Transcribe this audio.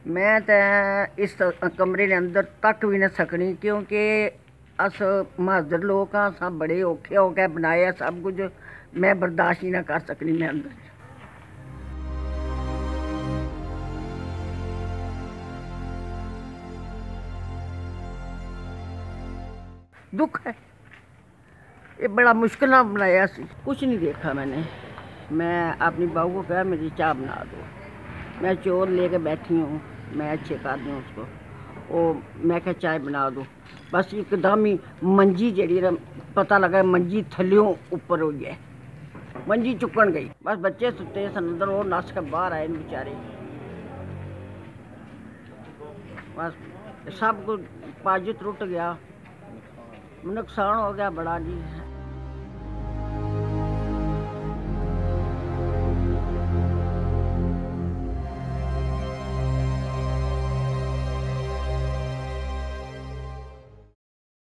میں تے اس کمرے دے اندر تک بھی نہ سکنی کیونکہ اس مہاجر لوگ ہاں سب بڑے اوکھے ہو کے بنایا سب کچھ میں برداشت ہی نہ کر سکنی میں اندر دکھ ہے یہ بڑا مشکل نہ بنایا سی کچھ نہیں دیکھا میں اپنی بہو کو کہا میری چائے بنا دو میں چور لے کے بیٹھی ہوں میں اچھے کر دوں اس کو وہ میں کہا چائے بنا دو بس ایک دم ہی منجی جڑی پتہ لگا منجی تھلیوں اوپر ہوئی ہے منجی چکن گئی بس بچے ستے سن اندر وہ نس کے باہر آئے بیچارے بس سب کچھ پاج ٹوٹ گیا نقصان ہو گیا بڑا جی